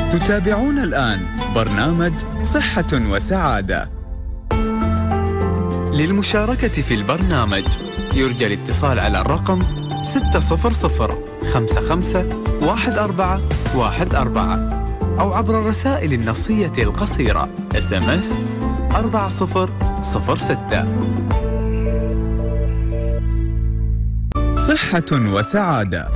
تتابعون الآن برنامج صحة وسعادة. للمشاركة في البرنامج يرجى الاتصال على الرقم 600 55 1414 أو عبر الرسائل النصية القصيرة SMS 4006. صحة وسعادة.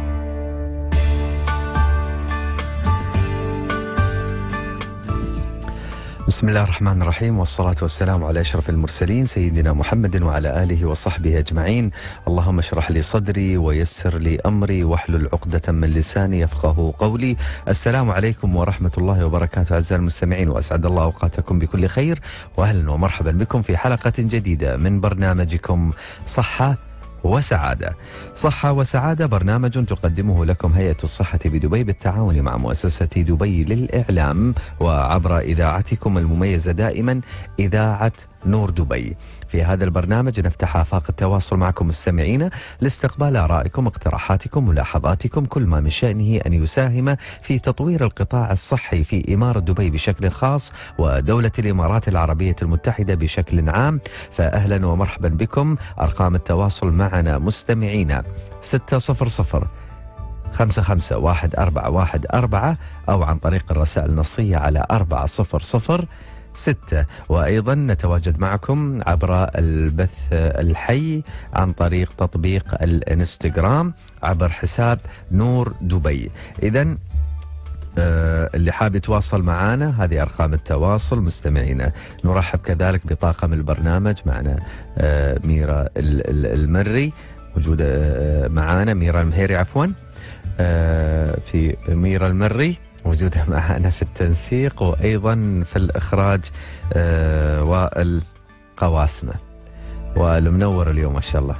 بسم الله الرحمن الرحيم، والصلاة والسلام على أشرف المرسلين سيدنا محمد وعلى آله وصحبه أجمعين. اللهم اشرح لي صدري ويسر لي أمري واحلل عقدة من لساني يفقه قولي. السلام عليكم ورحمة الله وبركاته أعزائي المستمعين، وأسعد الله أوقاتكم بكل خير، وأهلا ومرحبا بكم في حلقة جديدة من برنامجكم صحة وسعادة. صحة وسعادة برنامج تقدمه لكم هيئة الصحة بدبي بالتعاون مع مؤسسة دبي للإعلام وعبر إذاعتكم المميزة دائما إذاعة نور دبي. في هذا البرنامج نفتح آفاق التواصل معكم مستمعين لاستقبال آرائكم، اقتراحاتكم، ملاحظاتكم، كل ما من شأنه أن يساهم في تطوير القطاع الصحي في إمارة دبي بشكل خاص ودولة الإمارات العربية المتحدة بشكل عام. فأهلا ومرحبا بكم. أرقام التواصل معنا مستمعين 600 55 1414 أو عن طريق الرسائل النصية على 4006. وأيضا نتواجد معكم عبر البث الحي عن طريق تطبيق الانستغرام عبر حساب نور دبي. إذن اللي حاب يتواصل معنا هذه أرقام التواصل مستمعينا. نرحب كذلك بطاقم البرنامج معنا ميرا المري موجودة معنا، ميرا المهيري عفوا، في ميرا المري موجودة معنا في التنسيق، وأيضا في الإخراج وائل قواسمة. وائل منور اليوم ما شاء الله.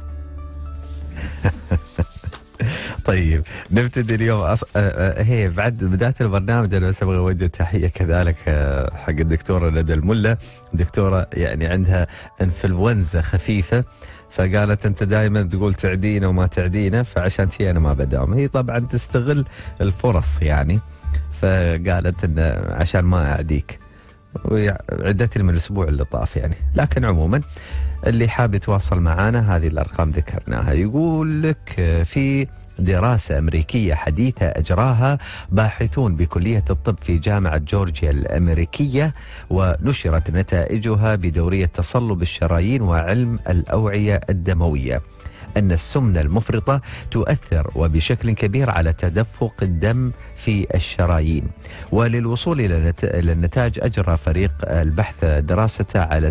طيب نبتدي اليوم هي بعد بداية البرنامج أنا بس أبغى أوجه تحية كذلك حق الدكتورة ندى الملا. دكتورة يعني عندها انفلونزا خفيفة، فقالت أنت دائما تقول تعدينا وما تعدينا، فعشان شيء أنا ما بداوم. هي طبعا تستغل الفرص يعني، فقالت إن عشان ما أعديك، وعدتني من الأسبوع اللي طاف يعني. لكن عموما اللي حاب يتواصل معنا هذه الأرقام ذكرناها. يقول لك في دراسة أمريكية حديثة أجراها باحثون بكلية الطب في جامعة جورجيا الأمريكية، ونشرت نتائجها بدورية تصلب الشرايين وعلم الأوعية الدموية، أن السمنة المفرطة تؤثر وبشكل كبير على تدفق الدم في الشرايين. وللوصول إلى النتائج أجرى فريق البحث دراسة على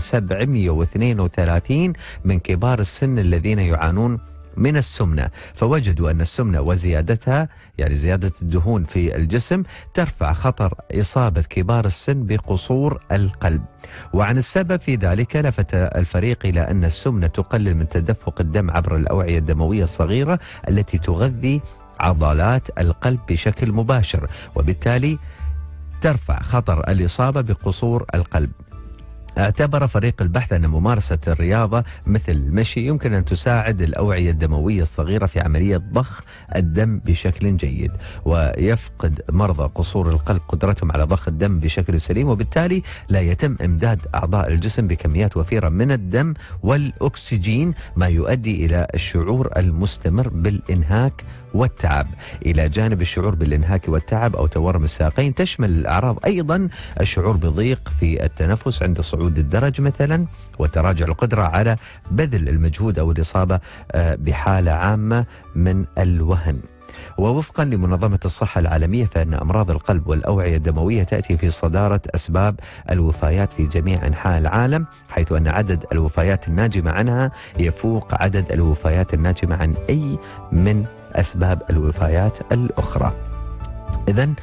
732 من كبار السن الذين يعانون من السمنة، فوجدوا أن السمنة وزيادتها يعني زيادة الدهون في الجسم ترفع خطر إصابة كبار السن بقصور القلب. وعن السبب في ذلك لفت الفريق إلى أن السمنة تقلل من تدفق الدم عبر الأوعية الدموية الصغيرة التي تغذي عضلات القلب بشكل مباشر، وبالتالي ترفع خطر الإصابة بقصور القلب. اعتبر فريق البحث أن ممارسة الرياضة مثل المشي يمكن أن تساعد الأوعية الدموية الصغيرة في عملية ضخ الدم بشكل جيد، ويفقد مرضى قصور القلب قدرتهم على ضخ الدم بشكل سليم، وبالتالي لا يتم إمداد أعضاء الجسم بكميات وفيرة من الدم والأكسجين، ما يؤدي إلى الشعور المستمر بالإنهاك والتعب. إلى جانب الشعور بالإنهاك والتعب أو تورم الساقين، تشمل الأعراض أيضا الشعور بضيق في التنفس عند صعود الدرج مثلا، وتراجع القدرة على بذل المجهود أو الإصابة بحالة عامة من الوهن. ووفقا لمنظمة الصحة العالمية فإن أمراض القلب والأوعية الدموية تأتي في صدارة أسباب الوفيات في جميع أنحاء العالم، حيث أن عدد الوفيات الناجمة عنها يفوق عدد الوفيات الناجمة عن أي من أسباب الوفيات الأخرى. إذن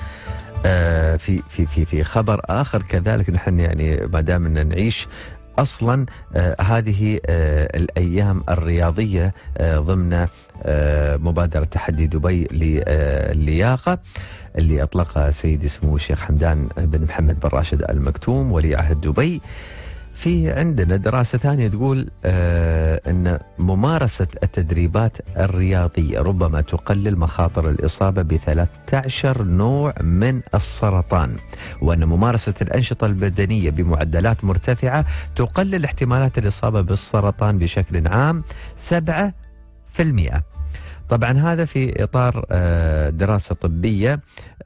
في في في في خبر آخر كذلك، نحن يعني ما دام نعيش أصلا هذه الأيام الرياضية ضمن مبادرة تحدي دبي للياقة اللي أطلقها سيدي سمو الشيخ حمدان بن محمد بن راشد آل مكتوم ولي عهد دبي. في عندنا دراسة ثانية تقول أن ممارسة التدريبات الرياضية ربما تقلل مخاطر الإصابة ب13 نوع من السرطان، وأن ممارسة الأنشطة البدنية بمعدلات مرتفعة تقلل احتمالات الإصابة بالسرطان بشكل عام 7%. طبعا هذا في إطار دراسة طبية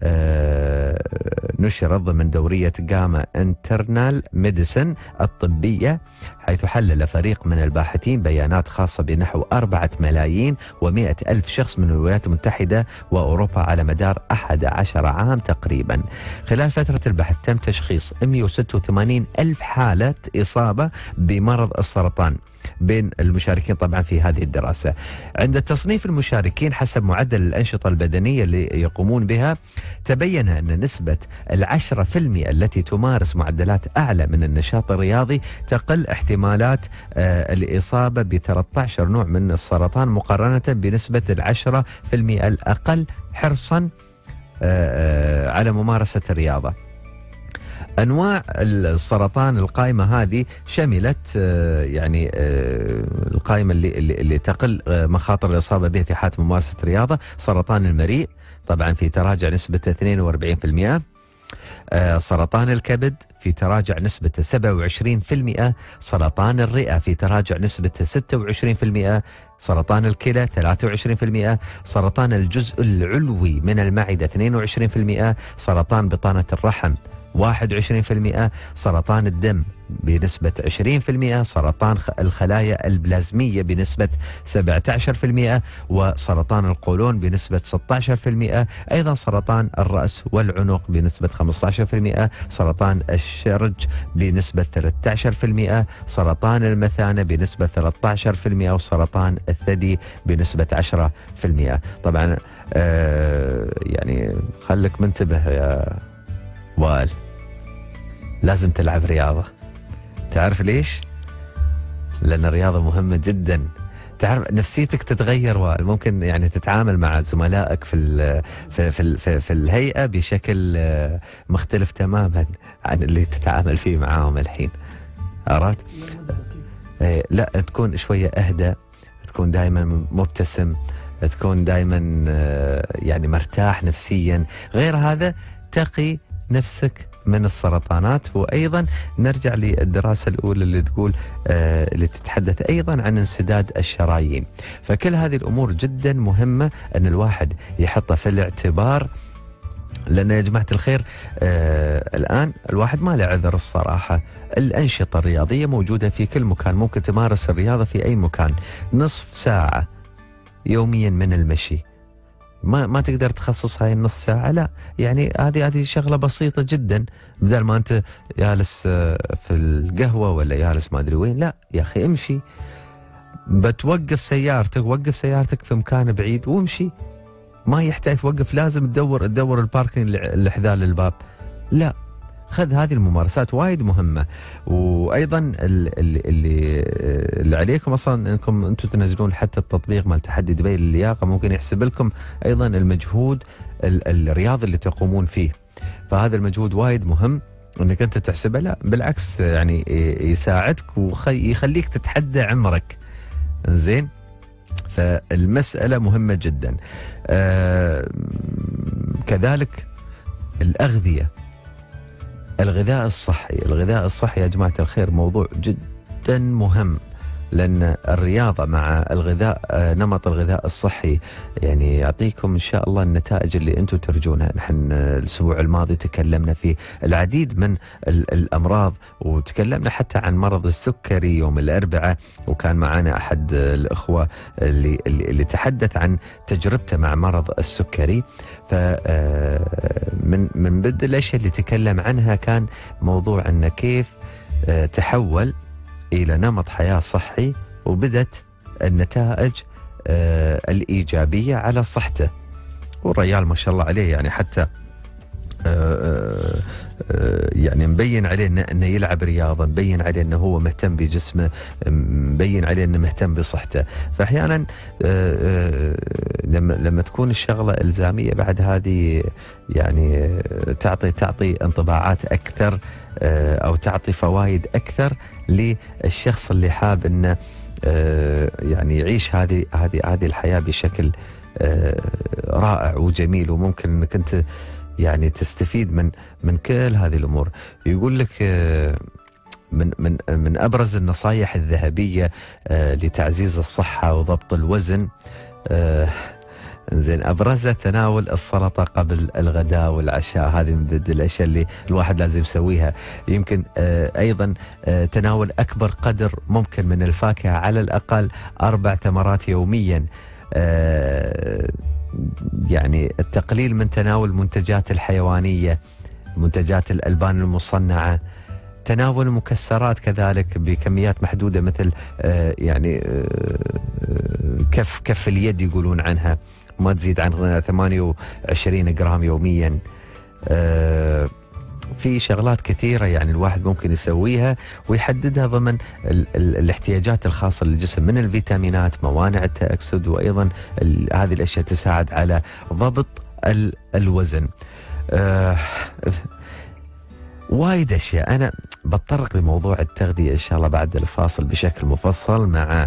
نشرت ضمن دورية جاما انترنال ميديسن الطبية، حيث حلل فريق من الباحثين بيانات خاصة بنحو 4,100,000 شخص من الولايات المتحدة وأوروبا على مدار 11 عام تقريبا. خلال فترة البحث تم تشخيص 186,000 حالة إصابة بمرض السرطان بين المشاركين طبعا في هذه الدراسة. عند تصنيف المشاركين حسب معدل الأنشطة البدنية اللي يقومون بها، تبين أن نسبة 10% التي تمارس معدلات أعلى من النشاط الرياضي تقل احتمالات الإصابة ب13 نوع من السرطان مقارنة بنسبة 10% الأقل حرصا على ممارسة الرياضة. أنواع السرطان القائمة هذه شملت يعني القائمة اللي تقل مخاطر الإصابة به في حالة ممارسة الرياضة: سرطان المريء طبعا في تراجع نسبة 42%، سرطان الكبد في تراجع نسبة 27%، سرطان الرئة في تراجع نسبة 26%، سرطان الكلى 23%، سرطان الجزء العلوي من المعدة 22%، سرطان بطانة الرحم 21%، سرطان الدم بنسبة 20%، سرطان الخلايا البلازمية بنسبة 17%، وسرطان القولون بنسبة 16%، أيضا سرطان الرأس والعنق بنسبة 15%، سرطان الشرج بنسبة 13%، سرطان المثانة بنسبة 13%، وسرطان الثدي بنسبة 10%. طبعا يعني خلك منتبه يا وائل، لازم تلعب رياضة. تعرف ليش؟ لأن الرياضة مهمة جدا. تعرف نفسيتك تتغير وائل، ممكن يعني تتعامل مع زملائك في الهيئة بشكل مختلف تماما عن اللي تتعامل فيه معاهم الحين. عرفت؟ لا، تكون شوية أهدى، تكون دائما مبتسم، تكون دائما يعني مرتاح نفسيا. غير هذا تقي نفسك من السرطانات. وأيضا نرجع للدراسة الأولى اللي تقول اللي تتحدث أيضا عن انسداد الشرايين. فكل هذه الأمور جدا مهمة أن الواحد يحطها في الاعتبار، لأن يا جماعة الخير الآن الواحد ما له عذر الصراحة. الأنشطة الرياضية موجودة في كل مكان، ممكن تمارس الرياضة في أي مكان. نصف ساعة يوميا من المشي، ما تقدر تخصص هاي النص ساعة، لا يعني هذه شغلة بسيطة جدا. بدل ما أنت جالس في القهوة ولا جالس ما أدري وين، لا يا أخي امشي. بتوقف سيارتك، وقف سيارتك في مكان بعيد وامشي، ما يحتاج توقف لازم تدور الباركينج اللي حذال الباب، لا. خذ هذه الممارسات وايد مهمة. وأيضا اللي عليكم أصلا أنكم أنتم تنزلون حتى التطبيق مال تحدي دبي للياقة، ممكن يحسب لكم أيضا المجهود الرياضي اللي تقومون فيه. فهذا المجهود وايد مهم أنك أنت تحسبه، لا بالعكس يعني يساعدك ويخليك تتحدى عمرك. زين، فالمسألة مهمة جدا. كذلك الأغذية، الغذاء الصحي يا جماعة الخير موضوع جدا مهم، لأن الرياضة مع الغذاء، نمط الغذاء الصحي يعني يعطيكم إن شاء الله النتائج اللي أنتم ترجونها. نحن الأسبوع الماضي تكلمنا في العديد من الأمراض، وتكلمنا حتى عن مرض السكري يوم الأربعاء، وكان معنا أحد الأخوة اللي تحدث عن تجربته مع مرض السكري. من ضمن الأشياء اللي تكلم عنها كان موضوع أن كيف تحول إلى نمط حياة صحي، وبدت النتائج الإيجابية على صحته. والرجال ما شاء الله عليه يعني حتى يعني مبين عليه انه يلعب رياضه، مبين عليه انه هو مهتم بجسمه، مبين عليه انه مهتم بصحته. فاحيانا لما تكون الشغله الزاميه بعد هذه يعني تعطي انطباعات اكثر او تعطي فوائد اكثر للشخص اللي حاب انه يعني يعيش هذه الحياه بشكل رائع وجميل، وممكن انك انت يعني تستفيد من كل هذه الامور. يقول لك من ابرز النصائح الذهبيه لتعزيز الصحه وضبط الوزن، زين، ابرزها تناول السلطه قبل الغداء والعشاء. هذه من الاشياء اللي الواحد لازم يسويها. يمكن ايضا تناول اكبر قدر ممكن من الفاكهه، على الاقل 4 تمرات يوميا. يعني التقليل من تناول المنتجات الحيوانيه، منتجات الالبان المصنعه، تناول المكسرات كذلك بكميات محدوده، مثل يعني كف اليد يقولون عنها، ما تزيد عن 28 جرام يوميا. في شغلات كثيرة يعني الواحد ممكن يسويها ويحددها ضمن الاحتياجات الخاصة للجسم من الفيتامينات، موانع التأكسد، وأيضا هذه الأشياء تساعد على ضبط الوزن. وايد اشياء. انا بتطرق لموضوع التغذيه ان شاء الله بعد الفاصل بشكل مفصل مع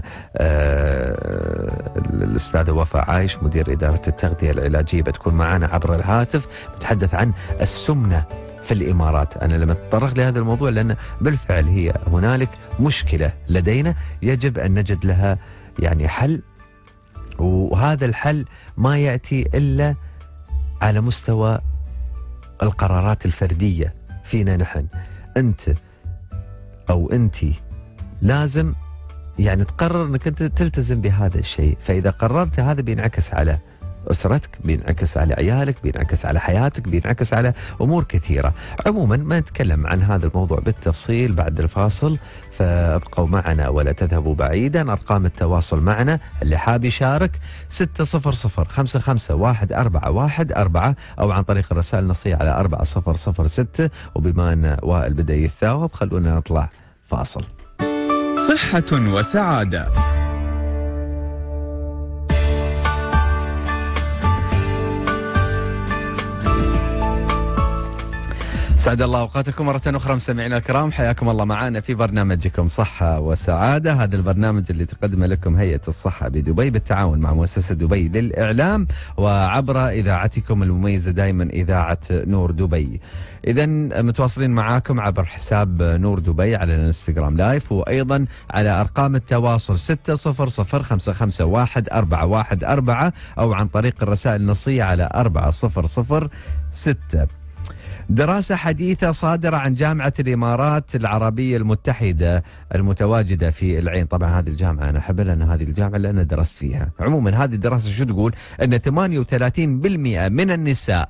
الاستاذه وفاء عايش، مدير اداره التغذيه العلاجيه، بتكون معنا عبر الهاتف. نتحدث عن السمنه في الامارات. انا لما اتطرق لهذا الموضوع لان بالفعل هي هنالك مشكله لدينا يجب ان نجد لها يعني حل، وهذا الحل ما ياتي الا على مستوى القرارات الفرديه فينا نحن. انت او انتي لازم يعني تقرر انك انت تلتزم بهذا الشيء. فاذا قررت هذا بينعكس على اسرتك، بينعكس على عيالك، بينعكس على حياتك، بينعكس على امور كثيره. عموما ما نتكلم عن هذا الموضوع بالتفصيل بعد الفاصل، فابقوا معنا ولا تذهبوا بعيدا. ارقام التواصل معنا اللي حاب يشارك 600-55-141-4 او عن طريق الرسائل النصيه على 4006. وبما ان وائل بدا يتثاوب خلونا نطلع فاصل. صحة وسعادة. سعد الله اوقاتكم مرة اخرى مستمعينا الكرام، حياكم الله معنا في برنامجكم صحة وسعادة. هذا البرنامج اللي تقدمه لكم هيئة الصحة بدبي بالتعاون مع مؤسسة دبي للإعلام وعبر إذاعتكم المميزة دائما إذاعة نور دبي. إذا متواصلين معاكم عبر حساب نور دبي على الانستغرام لايف، وأيضا على أرقام التواصل 600-55-141-4 أو عن طريق الرسائل النصية على 4006. دراسة حديثة صادرة عن جامعة الإمارات العربية المتحدة المتواجدة في العين. طبعا هذه الجامعة أنا أحب لأن هذه الجامعة اللي أنا درست فيها. عموما هذه الدراسة شو تقول؟ أن 38% من النساء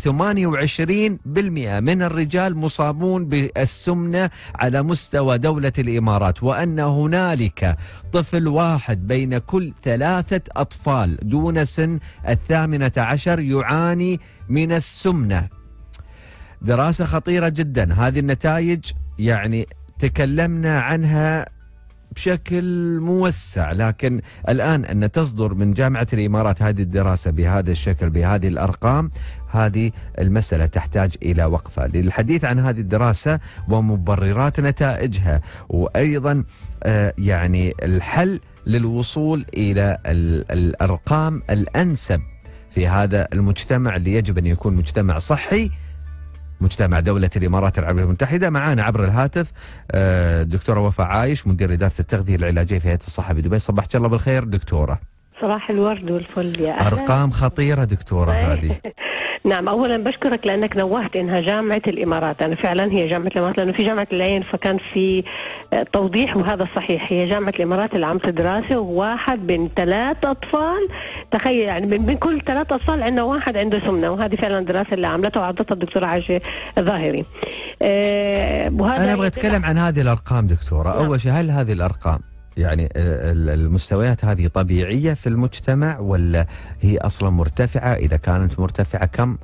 و28% من الرجال مصابون بالسمنة على مستوى دولة الإمارات، وأن هنالك طفل واحد بين كل 3 أطفال دون سن 18 يعاني من السمنة. دراسة خطيرة جدا. هذه النتائج يعني تكلمنا عنها بشكل موسع، لكن الآن أن تصدر من جامعة الإمارات هذه الدراسة بهذا الشكل بهذه الأرقام، هذه المسألة تحتاج إلى وقفة. للحديث عن هذه الدراسة ومبررات نتائجها، وأيضا يعني الحل للوصول إلى الأرقام الأنسب في هذا المجتمع اللي يجب أن يكون مجتمع صحي، مجتمع دولة الإمارات العربية المتحدة. معانا عبر الهاتف دكتورة وفاء عايش، مدير إدارة التغذية العلاجية في هيئة الصحة بدبي. صباحك الله بالخير دكتورة. صباح الورد والفل يا أهلا. أرقام خطيرة دكتورة هذه. نعم، أولا بشكرك لأنك نوهت إنها جامعة الإمارات. أنا فعلا هي جامعة الإمارات لأنه في جامعة العين فكان في توضيح، وهذا صحيح. هي جامعة الإمارات اللي عملت دراسة، وواحد بين 3 أطفال، تخيل يعني من كل 3 أطفال عندنا واحد عنده سمنة، وهذه فعلا الدراسة اللي عملتها وعرضتها الدكتورة عايشة ظاهري. أنا أبغى أتكلم عن هذه الأرقام دكتورة. نعم. أول شيء، هل هذه الأرقام يعني المستويات هذه طبيعية في المجتمع ولا هي أصلا مرتفعة؟ إذا كانت مرتفعة كم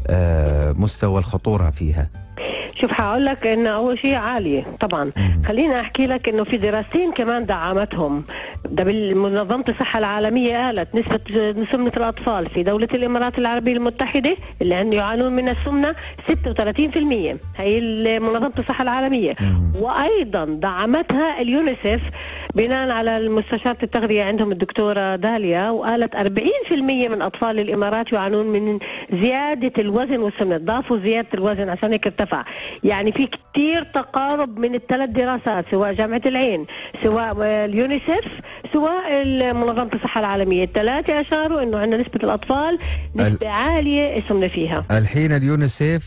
مستوى الخطورة فيها؟ شوف هقول لك انه اول شيء عاليه طبعا. خلينا احكي لك انه في دراستين كمان دعمتهم. ده منظمه الصحه العالميه قالت نسبه سمنه الاطفال في دوله الامارات العربيه المتحده اللي يعانون من السمنه 36%. هي منظمه الصحه العالميه. وايضا دعمتها اليونيسف بناء على المستشارة التغذية عندهم الدكتورة داليا، وقالت 40% من أطفال الإمارات يعانون من زيادة الوزن والسمنة. ضافوا زيادة الوزن عشان هيك ارتفع. يعني في كتير تقارب من الثلاث دراسات، سواء جامعة العين، سواء اليونيسف، سواء منظمة الصحة العالمية. الثلاثة أشاروا إنه عندنا نسبة الأطفال نسبة عالية السمنة فيها. الحين اليونيسف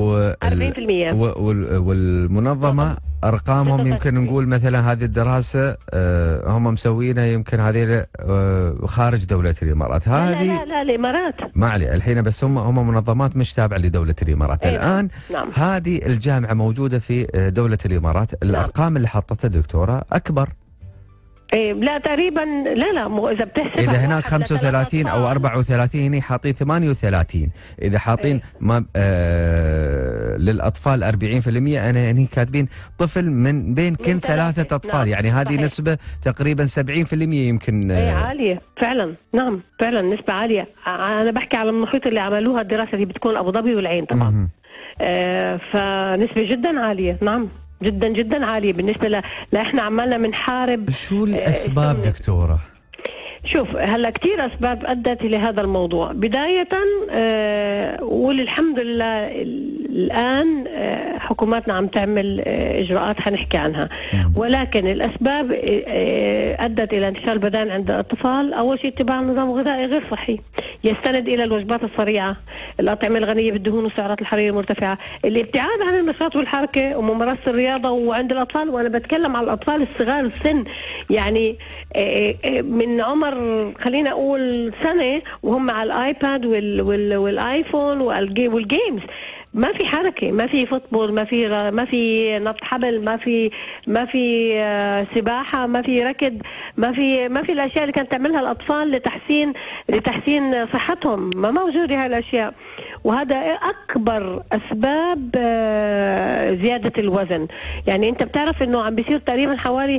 40% والمنظمة أرقامهم يمكن نقول مثلا هذه الدراسة هم مسوينها يمكن هذه خارج دولة الإمارات. هذه لا الإمارات ما عليه الحين، بس هم منظمات مش تابعة لدولة الإمارات. الآن نعم. هذه الجامعة موجودة في دولة الإمارات. الأرقام اللي حطتها دكتورة أكبر. لا تقريبا لا إذا بتحسب إذا هناك 35 أو 34 هنا حاطين 38. إذا حاطين ما للأطفال 40%، أنا هني كاتبين طفل من بين كل 3 أطفال. نعم. يعني هذه صحيح. نسبة تقريبا 70% يمكن. عالية فعلا. نعم فعلا نسبة عالية. أنا بحكي على المحيط اللي عملوها الدراسة دي بتكون أبو ظبي والعين طبعا. فنسبة جدا عالية. نعم جدا جدا عالية بالنسبة احنا عمالنا بنحارب. شو الأسباب دكتورة؟ شوف هلا كثير أسباب أدت إلى هذا الموضوع. بداية وللحمد لله الآن حكوماتنا عم تعمل إجراءات حنحكي عنها، ولكن الأسباب أدت إلى انتشار البدان عند الأطفال. أول شيء اتباع نظام غذائي غير صحي يستند إلى الوجبات السريعة، الأطعمة الغنية بالدهون والسعرات الحرارية المرتفعة، الابتعاد عن النشاط والحركة وممارسة الرياضة. وعند الأطفال، وأنا بتكلم على الأطفال الصغار السن، يعني من عمر خلينا أقول سنة وهم على الآيباد والآيفون والجيمز. ما في حركة، ما في فوتبول، ما في نط حبل، ما في سباحة، ما في ركض، ما في الأشياء اللي كانت تعملها الأطفال لتحسين صحتهم. ما موجودة هاي الأشياء. وهذا أكبر أسباب زيادة الوزن. يعني أنت بتعرف إنه عم بيصير تقريبا حوالي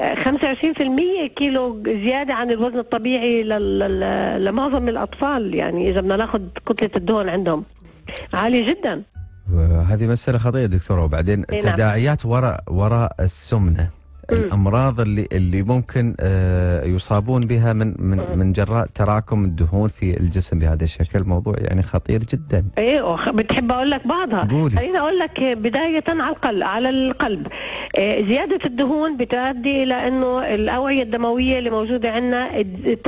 25% كيلو زيادة عن الوزن الطبيعي لمعظم الأطفال. يعني إذا بدنا ناخذ كتلة الدهون عندهم عالية جدا. هذه مسألة خطيرة دكتورة. وبعدين التداعيات وراء السمنة، الأمراض اللي ممكن يصابون بها من جراء تراكم الدهون في الجسم بهذا الشكل، موضوع يعني خطير جدا. ايه بتحب اقول لك بعضها؟ خليني اقول لك بداية على القلب. زيادة الدهون بتؤدي الى انه الأوعية الدموية اللي موجودة عندنا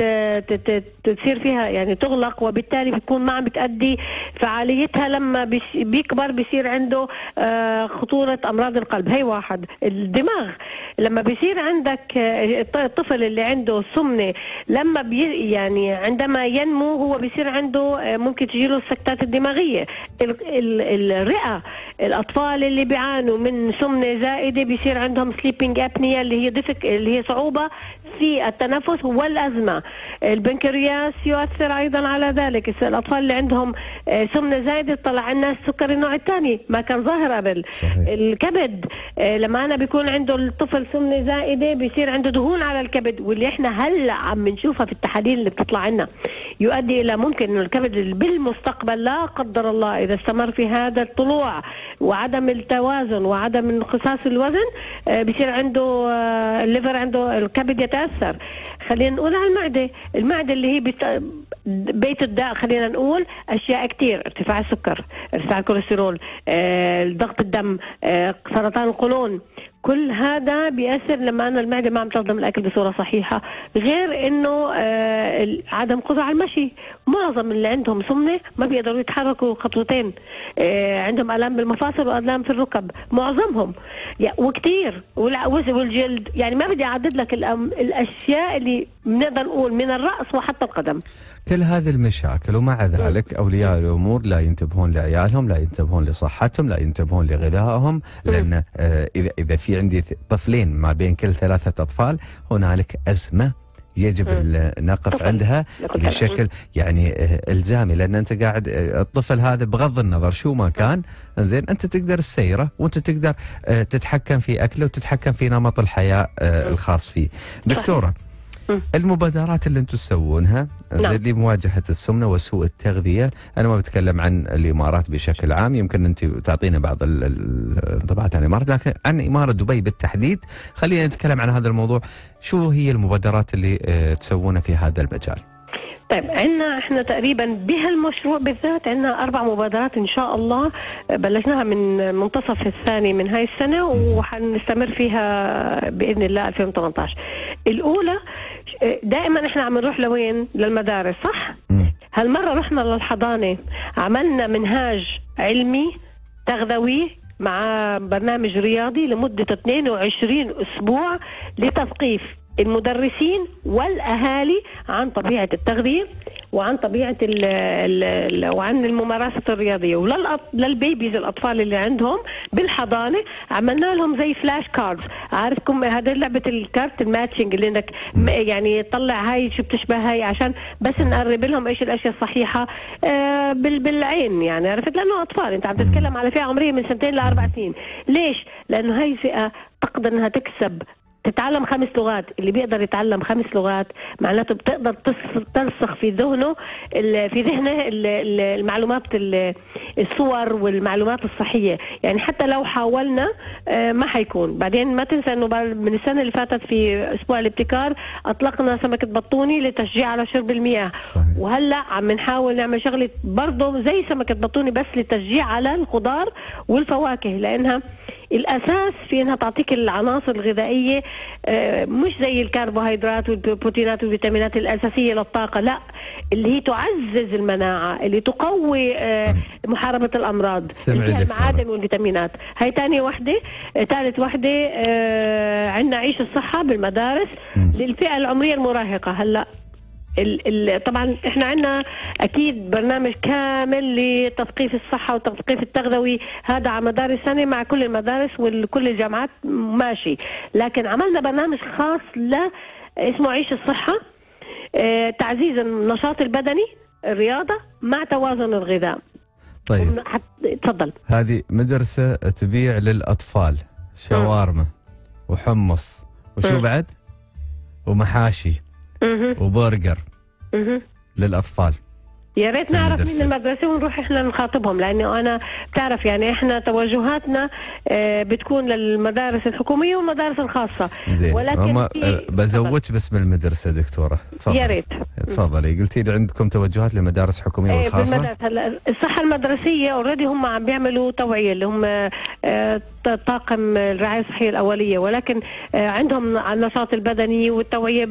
تصير فيها يعني تغلق، وبالتالي بتكون ما عم بتأدي فعاليتها. لما بيكبر بيصير عنده خطورة أمراض القلب. هي واحد. الدماغ لما بيصير عندك الطفل اللي عنده سمنة، لما يعني عندما ينمو هو بيصير عنده ممكن تجيله السكتات الدماغية. الرئة، الأطفال اللي بيعانوا من سمنة زائدة بيصير عندهم سليبينج أبنيا اللي هي صعوبة في التنفس والأزمة. البنكرياس يؤثر أيضا على ذلك. الأطفال اللي عندهم سمنة زائدة طلع لنا السكر النوع الثاني ما كان ظاهر قبل. الكبد لما أنا بيكون عنده الطفل سمنة زائدة بيصير عنده دهون على الكبد، واللي احنا هلا عم بنشوفها في التحاليل اللي بتطلع لنا يؤدي إلى ممكن إنه الكبد بالمستقبل لا قدر الله إذا استمر في هذا الطلوع وعدم التوازن وعدم انخفاض الوزن بيصير عنده الليفر، عنده الكبد يتأثر. خلينا نقول على المعدة اللي هي بيت الداء. خلينا نقول أشياء كتير: ارتفاع السكر، ارتفاع الكوليسترول، ضغط الدم، سرطان القولون. كل هذا بيأثر لما أنا المعدة ما عم تهضم الأكل بصورة صحيحة، غير إنه عدم قدرة على المشي. معظم اللي عندهم سمنة ما بيقدروا يتحركوا خطوتين، عندهم آلام بالمفاصل وآلام في الركب معظمهم وكتير، والجلد. يعني ما بدي أعدد لك الأشياء اللي بنقدر نقول من الرأس وحتى القدم. كل هذه المشاكل ومع ذلك أولياء الأمور لا ينتبهون لعيالهم، لا ينتبهون لصحتهم، لا ينتبهون لغذائهم. لأن إذا في عندي طفلين ما بين كل 3 أطفال هنالك أزمة يجب النقف عندها بشكل يعني الزامي، لان انت قاعد الطفل هذا بغض النظر شو ما كان زين انت تقدر تسيره وانت تقدر تتحكم في اكله وتتحكم في نمط الحياه الخاص فيه. دكتوره، المبادرات اللي انتم تسوونها لمواجهه السمنه وسوء التغذيه، انا ما بتكلم عن الامارات بشكل عام، يمكن انت تعطينا بعض الانطباعات عن الامارات، لكن عن اماره دبي بالتحديد خلينا نتكلم عن هذا الموضوع. شو هي المبادرات اللي تسوونها في هذا المجال؟ طيب عندنا احنا تقريبا بهالمشروع بالذات عندنا 4 مبادرات ان شاء الله بلشناها من منتصف الثاني من هاي السنه وحنستمر فيها باذن الله 2018. الاولى دائما احنا عم نروح لوين؟ للمدارس، صح؟ هالمره رحنا للحضانه، عملنا منهاج علمي تغذوي مع برنامج رياضي لمده 22 اسبوع لتثقيف المدرسين والأهالي عن طبيعة التغذية وعن طبيعة وعن الممارسة الرياضية، وللبيبيز الأطفال اللي عندهم بالحضانة عملنا لهم زي فلاش كاردز. عارفكم هذا لعبة الكارت الماتشنج اللي انك يعني تطلع هاي شو بتشبه هاي عشان بس نقرب لهم ايش الاشياء الصحيحة بالعين، يعني عرفت، لأنه أطفال انت عم تتكلم على فئة عمرية من 2 ل4 سنين. ليش؟ لأنه هاي فئة تقدر انها تتعلم 5 لغات. اللي بيقدر يتعلم 5 لغات معناته بتقدر ترسخ في ذهنه المعلومات الصور والمعلومات الصحية. يعني حتى لو حاولنا ما حيكون. بعدين ما تنسى انه من السنة اللي فاتت في اسبوع الابتكار اطلقنا سمكة بطوني لتشجيع على شرب المياه، وهلا عم نحاول نعمل شغلة برضه زي سمكة بطوني بس للتشجيع على الخضار والفواكه، لانها الأساس في أنها تعطيك العناصر الغذائية مش زي الكربوهيدرات والبروتينات والفيتامينات الأساسية للطاقة، لا، اللي هي تعزز المناعة، اللي تقوي محاربة الأمراض، اللي فيها المعادن والفيتامينات. هاي تاني وحدة. ثالث وحدة عندنا عيش الصحة بالمدارس للفئة العمرية المراهقة. هلأ طبعا احنا عندنا اكيد برنامج كامل لتثقيف الصحه والتثقيف التغذوي، هذا على مدار السنه مع كل المدارس وكل الجامعات ماشي، لكن عملنا برنامج خاص اسمه عيش الصحه، تعزيز النشاط البدني، الرياضه مع توازن الغذاء. طيب تفضل. هذه مدرسه تبيع للاطفال شاورما وحمص وشو بعد ومحاشي وبرجر للأطفال. يا ريت نعرف مين المدرسة ونروح احنا نخاطبهم، لانه انا بتعرف يعني احنا توجهاتنا بتكون للمدارس الحكومية والمدارس الخاصة. ولكن بزودش باسم المدرسة دكتورة. يا ريت تفضلي. قلتي لي عندكم توجهات لمدارس حكومية والخاصة. بالمدارس هلا الصحة المدرسية اوريدي هم عم بيعملوا توعية اللي هم طاقم الرعاية الصحية الأولية، ولكن عندهم النشاط البدني والتوعية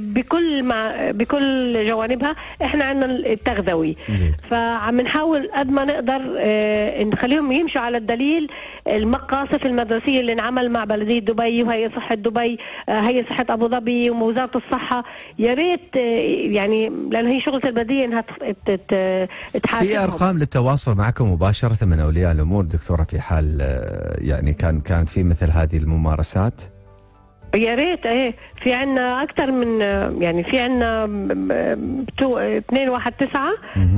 بكل جوانبها. احنا عندنا التغذوي، فعم نحاول قد ما نقدر نخليهم يمشوا على الدليل المقاصف المدرسية اللي انعمل مع بلدية دبي وهي صحة دبي، هي صحة أبو ظبي ووزارة الصحة. يا ريت يعني لأن هي شغلة البلدية إنها تحاسبهم. في أرقام للتواصل معكم مباشرة من أولياء الأمور دكتورة في حال يعني كانت في مثل هذه الممارسات؟ يا ريت. في عنا اكثر من يعني في عنا 219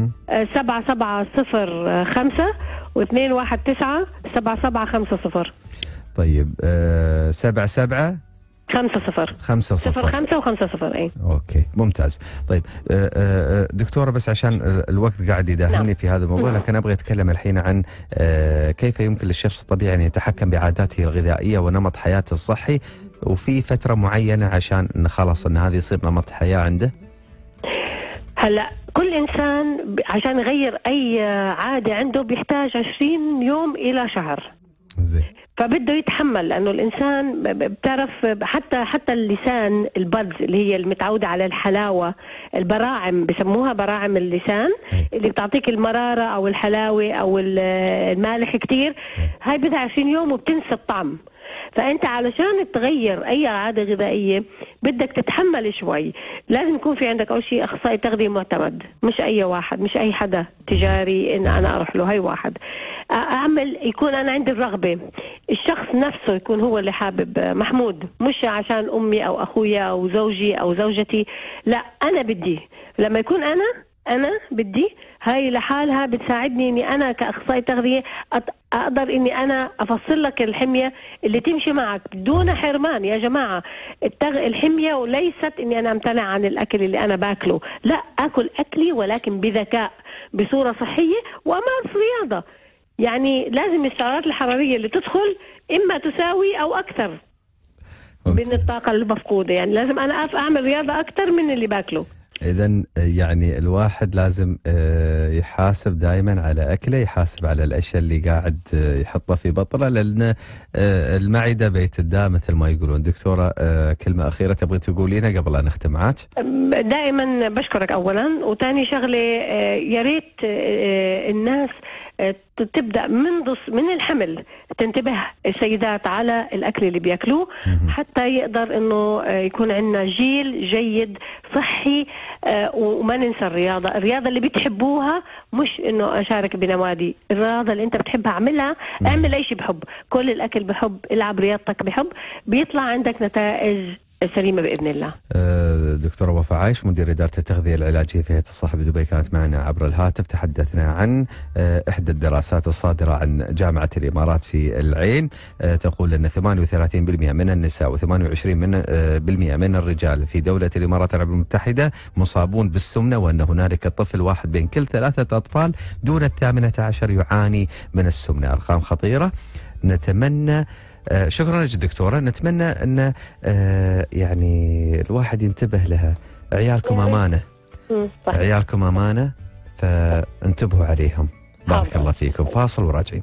7705 و219 7750. طيب 77 50 05 و50. اي اوكي ممتاز. طيب دكتوره بس عشان الوقت قاعد يداهمني في هذا الموضوع، لكن ابغى اتكلم الحين عن كيف يمكن للشخص الطبيعي ان يتحكم بعاداته الغذائيه ونمط حياته الصحي، وفي فتره معينه عشان نخلص ان هذا يصير نمط حياه عنده. هلا كل انسان عشان يغير اي عاده عنده بيحتاج 20 يوم الى شهر. زي. فبده يتحمل، لانه الانسان بتعرف حتى اللسان البادز اللي هي المتعوده على الحلاوه، البراعم بسموها براعم اللسان اللي بتعطيك المراره او الحلاوه او المالح كتير، هاي بدها 20 يوم وبتنسى الطعم. فانت علشان تغير اي عاده غذائيه بدك تتحمل شوي. لازم يكون في عندك اول شيء اخصائي تغذيه معتمد، مش اي واحد، مش اي حدا تجاري ان انا اروح له، هي واحد. اعمل يكون انا عندي الرغبه، الشخص نفسه يكون هو اللي حابب محمود، مش عشان امي او اخويا او زوجي او زوجتي، لا انا بدي. لما يكون انا بدي، هاي لحالها بتساعدني اني انا كاخصائي تغذيه اقدر اني انا افصل لك الحميه اللي تمشي معك دون حرمان. يا جماعه الحميه وليست اني انا امتنع عن الاكل اللي انا باكله، لا، اكل اكلي ولكن بذكاء بصوره صحيه وامارس رياضه. يعني لازم السعرات الحراريه اللي تدخل اما تساوي او اكثر من الطاقه المفقوده، يعني لازم انا اعمل رياضه اكثر من اللي باكله. إذا يعني الواحد لازم يحاسب دائما على أكله، يحاسب على الأشياء اللي قاعد يحطها في بطنه، لأن المعدة بيت الداء مثل ما يقولون. دكتورة كلمة أخيرة تبغي تقولينها قبل أن نختم معك؟ دائما بشكرك أولا، وثاني شغلة يا ريت الناس تبدأ من الحمل تنتبه السيدات على الأكل اللي بيأكلوه، حتى يقدر إنه يكون عندنا جيل جيد صحي. وما ننسى الرياضة اللي بتحبوها، مش إنه أشارك بنوادي، الرياضة اللي أنت بتحبها اعملها، اعمل أي شيء بحب، كل الأكل بحب، العب رياضتك بحب، بيطلع عندك نتائج سليمة بإذن الله. دكتورة وفاء عايش، مدير إدارة التغذية العلاجية في هيئة الصحة بدبي، كانت معنا عبر الهاتف. تحدثنا عن إحدى الدراسات الصادرة عن جامعة الإمارات في العين، تقول أن 38% من النساء و28% من الرجال في دولة الإمارات العربية المتحدة مصابون بالسمنة، وأن هنالك طفل واحد بين كل 3 أطفال دون 18 يعاني من السمنة. أرقام خطيرة. نتمنى شكرا لك دكتورة، نتمنى أن يعني الواحد ينتبه لها. عيالكم أمانة، عيالكم أمانة، فانتبهوا عليهم. بارك الله فيكم. فاصل وراجعين.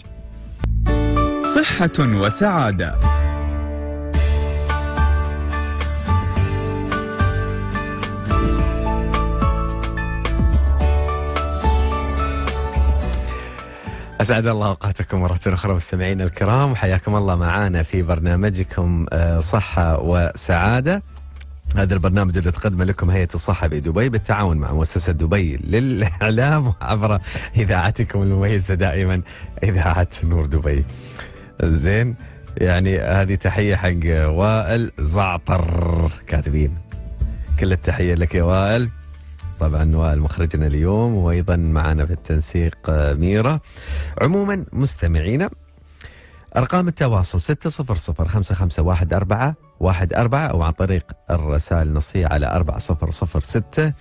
صحة وسعادة. أسعد الله أوقاتكم مرة أخرى مستمعينا الكرام، وحياكم الله معنا في برنامجكم صحة وسعادة. هذا البرنامج اللي تقدم لكم هيئة الصحة بدبي بالتعاون مع مؤسسة دبي للإعلام عبر إذاعتكم المميزة دائما، إذاعة نور دبي. زين، يعني هذه تحية حق وائل زعطر كاتبين، كل التحية لك يا وائل. طبعا وائل مخرجنا اليوم، وايضا معنا في التنسيق ميرا. عموما مستمعينا، ارقام التواصل 600-551414 او عن طريق الرسائل النصية على 4006.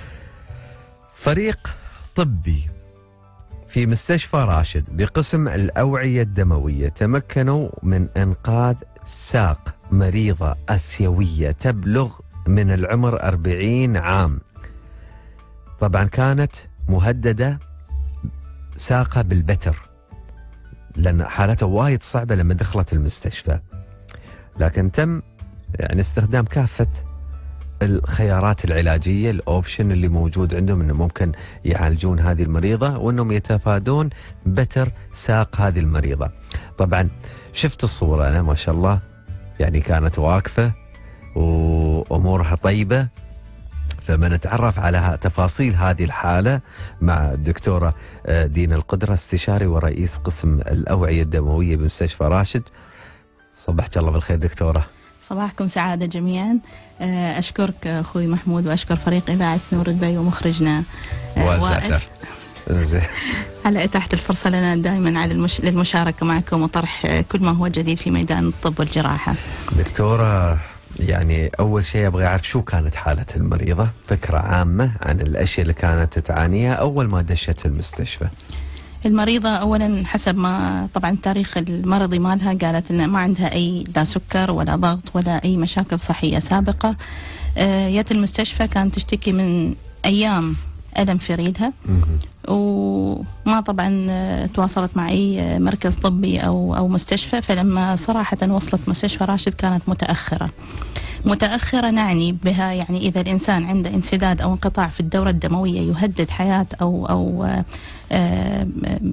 فريق طبي في مستشفى راشد بقسم الأوعية الدموية تمكنوا من إنقاذ ساق مريضة آسيوية تبلغ من العمر 40 عام. طبعا كانت مهددة ساقة بالبتر، لأن حالتها وايد صعبة لما دخلت المستشفى، لكن تم يعني استخدام كافة الخيارات العلاجية، الأوبشن اللي موجود عندهم، أنه ممكن يعالجون هذه المريضة وأنهم يتفادون بتر ساق هذه المريضة. طبعا شفت الصورة أنا ما شاء الله، يعني كانت واقفة وأمورها طيبة. فما نتعرف على تفاصيل هذه الحالة مع الدكتورة دين القدرة، استشاري ورئيس قسم الأوعية الدموية بمستشفى راشد. صبحك الله بالخير دكتورة. صباحكم سعادة جميعا. أشكرك أخوي محمود، وأشكر فريق إذاعة نور دبي ومخرجنا وائل على إتاحة الفرصة لنا دائما على للمشاركة معكم وطرح كل ما هو جديد في ميدان الطب والجراحة. دكتورة، يعني أول شيء أبغى أعرف شو كانت حالة المريضة، فكرة عامة عن الأشياء اللي كانت تعانيها أول ما دشت المستشفى. المريضة أولا حسب ما طبعا التاريخ المرضي مالها قالت إن ما عندها أي لا سكر ولا ضغط ولا أي مشاكل صحية سابقة. جت المستشفى كانت تشتكي من أيام ألم في ريدها، وما طبعا تواصلت مع أي مركز طبي أو مستشفى. فلما صراحة وصلت مستشفى راشد كانت متأخرة نعني بها يعني إذا الإنسان عنده انسداد أو انقطاع في الدورة الدموية يهدد حياة أو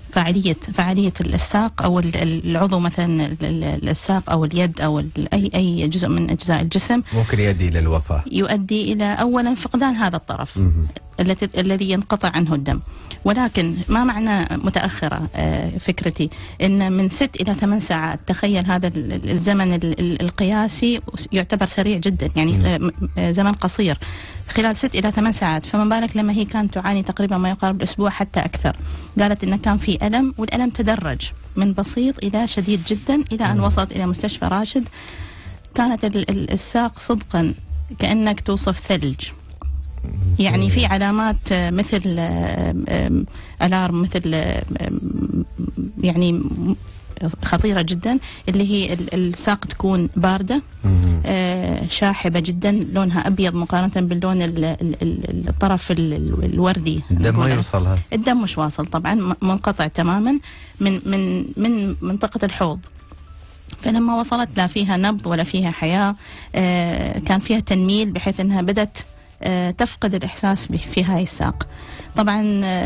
فعالية الساق أو العضو مثلا الساق أو اليد أو أي جزء من أجزاء الجسم. ممكن يؤدي إلى الوفاة. يؤدي إلى أولا فقدان هذا الطرف الذي ينقطع عنه الدم. ولكن ما معنى متأخرة فكرتي إن من 6 إلى 8 ساعات، تخيل هذا الزمن القياسي يعتبر سريع جدا، يعني زمن قصير خلال 6 إلى 8 ساعات، فما بالك لما هي كانت تعاني تقريبا ما يقارب الأسبوع حتى أكثر. قالت إنه كان في ألم، والألم تدرج من بسيط إلى شديد جدا إلى أن وصلت إلى مستشفى راشد. كانت الساق صدقا كأنك توصف ثلج، يعني في علامات مثل ألارم، مثل يعني خطيرة جدا، اللي هي الساق تكون باردة شاحبة جدا، لونها أبيض مقارنة باللون الطرف الوردي. الدم ما يوصلها، الدم مش واصل طبعا، منقطع تماما من منطقة الحوض. فلما وصلت لا فيها نبض ولا فيها حياة، كان فيها تنميل بحيث أنها بدأت تفقد الإحساس في هاي الساق. طبعا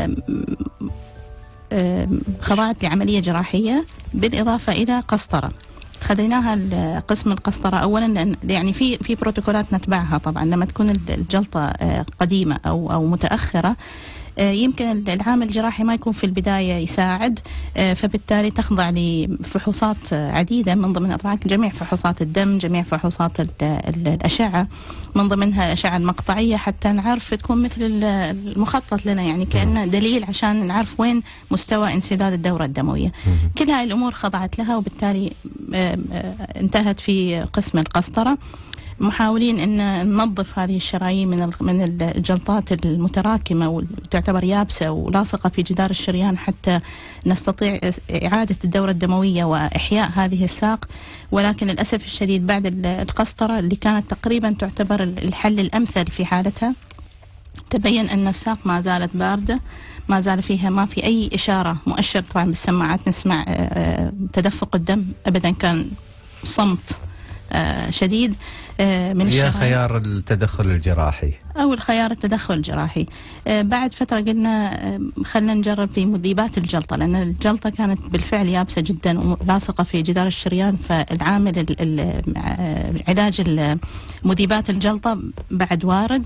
خضعت لعملية جراحية بالإضافة إلى قسطرة. خذيناها قسم القسطرة أولا، لأن يعني في بروتوكولات نتبعها. طبعا لما تكون الجلطة قديمة أو متأخرة، يمكن العامل الجراحي ما يكون في البداية يساعد، فبالتالي تخضع لفحوصات عديدة، من ضمنها طبعا جميع فحوصات الدم، جميع فحوصات الأشعة، من ضمنها الأشعة المقطعية، حتى نعرف تكون مثل المخطط لنا، يعني كأنه دليل عشان نعرف وين مستوى انسداد الدورة الدموية. كل هاي الأمور خضعت لها، وبالتالي انتهت في قسم القسطرة، محاولين ان ننظف هذه الشرايين من الجلطات المتراكمه وتعتبر يابسه ولاصقه في جدار الشريان، حتى نستطيع اعاده الدوره الدمويه واحياء هذه الساق. ولكن للاسف الشديد بعد القسطره اللي كانت تقريبا تعتبر الحل الامثل في حالتها، تبين ان الساق ما زالت بارده، ما زال فيها ما في اي اشاره مؤشر. طبعا بالسماعات نسمع تدفق الدم، ابدا كان صمت شديد من هي خيار التدخل الجراحي أو الخيار التدخل الجراحي. بعد فترة قلنا خلنا نجرب في مذيبات الجلطة، لأن الجلطة كانت بالفعل يابسة جدا ولاصقة في جدار الشريان، فالعامل علاج مذيبات الجلطة بعد وارد.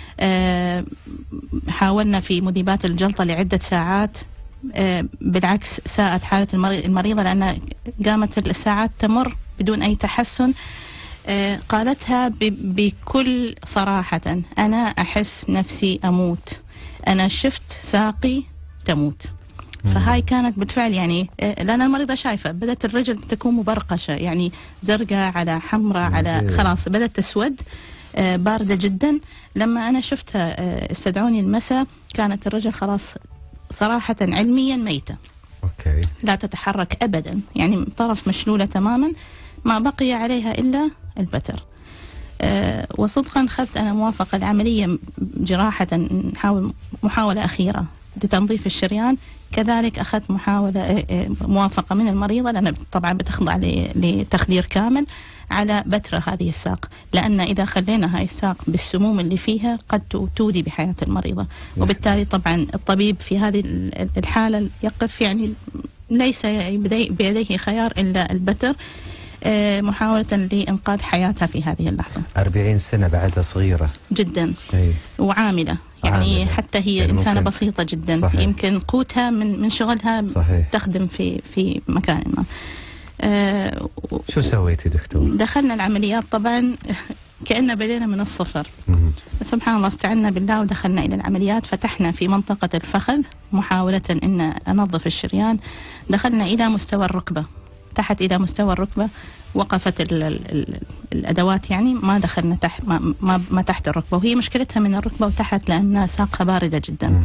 حاولنا في مذيبات الجلطة لعدة ساعات، بالعكس ساءت حالة المريضة، لأن قامت الساعات تمر بدون أي تحسن. قالتها بكل صراحة: أنا أحس نفسي أموت، أنا شفت ساقي تموت. فهاي كانت بالفعل يعني، لأن المريضة شايفة بدأت الرجل تكون مبرقشة، يعني زرقاء على حمراء على خلاص بدأت تسود، باردة جدا. لما أنا شفتها استدعوني المساء، كانت الرجل خلاص صراحة علميا ميتة. أوكي. لا تتحرك أبدا، يعني طرف مشلولة تماما، ما بقي عليها إلا البتر. وصدقا أخذت أنا موافقة العملية جراحة، محاولة أخيرة لتنظيف الشريان. كذلك أخذت موافقة من المريضة، لأن طبعا بتخضع لتخدير كامل على بتر هذه الساق، لأن إذا خلينا هاي الساق بالسموم اللي فيها قد تودي بحياة المريضة. وبالتالي طبعا الطبيب في هذه الحالة يقف، يعني ليس بيديه خيار إلا البتر، محاولة لإنقاذ حياتها في هذه اللحظة. 40 سنة بعدها صغيرة جدا. أي. وعاملة، يعني حتى هي يعني إنسانة بسيطة جدا. صحيح. يمكن قوتها من شغلها. صحيح. تخدم في مكان ما. شو سويتي دكتور؟ دخلنا العمليات طبعا كأننا بدينا من الصفر. سبحان الله، استعنا بالله ودخلنا إلى العمليات. فتحنا في منطقة الفخذ محاولة أن أنظف الشريان. دخلنا إلى مستوى الركبة، تحت إلى مستوى الركبة. وقفت الأدوات، يعني ما دخلنا تحت، ما تحت الركبة. وهي مشكلتها من الركبة وتحت، لأن ساقها باردة جدا.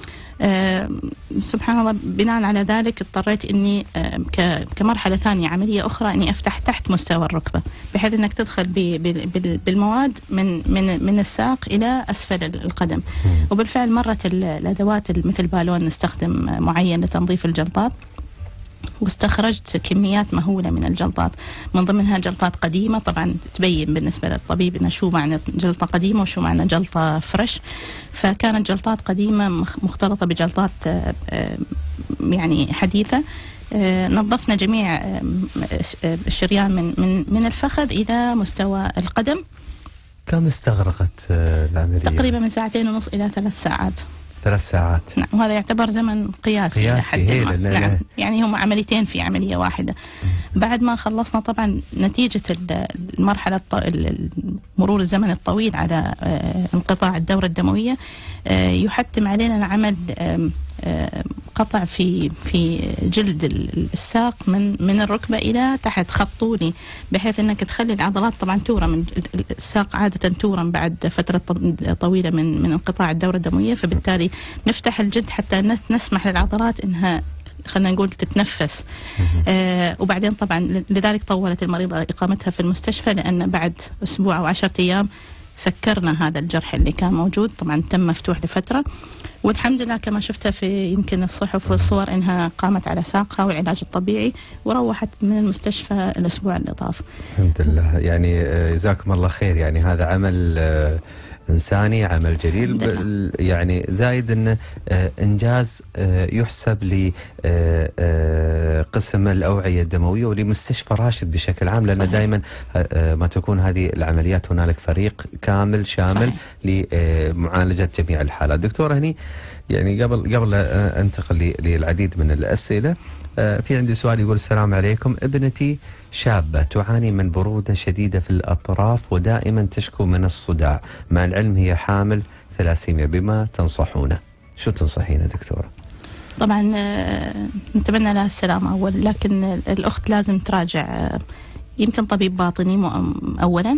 سبحان الله، بناء على ذلك اضطريت اني كمرحله ثانيه عمليه اخرى اني افتح تحت مستوى الركبه، بحيث انك تدخل بالمواد من الساق الى اسفل القدم. وبالفعل مرت الادوات مثل بالون نستخدم معين لتنظيف الجلطات، واستخرجت كميات مهولة من الجلطات، من ضمنها جلطات قديمة. طبعا تبين بالنسبة للطبيب إنه شو معنى جلطة قديمة وشو معنى جلطة فرش. فكانت جلطات قديمة مختلطة بجلطات يعني حديثة. نظفنا جميع الشريان من الفخذ إلى مستوى القدم. كم استغرقت العملية؟ تقريبا من 2.5 إلى 3 ساعات. 3 ساعات. نعم، وهذا يعتبر زمن قياسي لحد ما. نعم، يعني هم عمليتين في عملية واحدة. بعد ما خلصنا طبعا نتيجة المرحلة مرور الزمن الطويل على انقطاع الدورة الدموية، يحتم علينا العمل قطع في جلد الساق من الركبة إلى تحت خط طولي، بحيث أنك تخلي العضلات طبعا تورم. الساق عادة تورم بعد فترة طويلة من انقطاع الدورة الدموية، فبالتالي نفتح الجلد حتى نسمح للعضلات أنها خلينا نقول تتنفس. وبعدين طبعا لذلك طولت المريضة إقامتها في المستشفى، لأن بعد أسبوع أو 10 أيام سكرنا هذا الجرح اللي كان موجود. طبعا تم مفتوح لفترة، والحمد لله كما شفتها في يمكن الصحف والصور انها قامت على ساقها والعلاج الطبيعي، وروحت من المستشفى الاسبوع اللي طاف. الحمد لله. يعني جزاكم الله خير. يعني هذا عمل إنساني، عمل جليل، يعني زايد أنه إنجاز يحسب لقسم الأوعية الدموية ولمستشفى راشد بشكل عام، لأن دائما ما تكون هذه العمليات هنالك فريق كامل شامل لمعالجة جميع الحالات. دكتور هني يعني قبل أنتقل للعديد من الأسئلة، في عندي سؤال يقول: السلام عليكم، ابنتي شابة تعاني من برودة شديدة في الأطراف ودائما تشكو من الصداع، مع العلم هي حامل ثلاسيميا، بما تنصحونه؟ شو تنصحينه دكتورة؟ طبعا نتمنى لها السلامة أول، لكن الأخت لازم تراجع يمكن طبيب باطني أولا